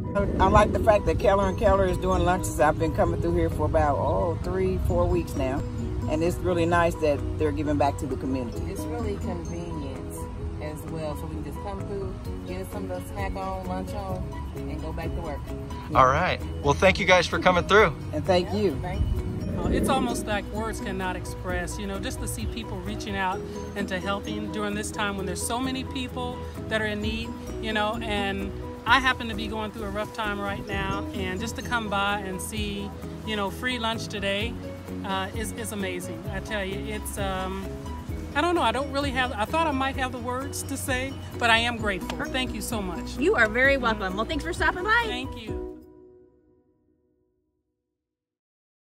I like the fact that Keller is doing lunches. I've been coming through here for about 3-4 weeks now, and it's really nice that they're giving back to the community. It's really convenient as well, so we can just come through, get us some of the snack on, lunch on, and go back to work. All right. Well, thank you guys for coming through. And thank you. Thank you. It's almost like words cannot express, you know, just to see people reaching out and to helping during this time when there's so many people that are in need, you know, and I happen to be going through a rough time right now, and just to come by and see, you know, free lunch today is amazing. I tell you, it's, I don't know, I thought I might have the words to say, but I am grateful. Thank you so much. You are very welcome. Well, thanks for stopping by. Thank you.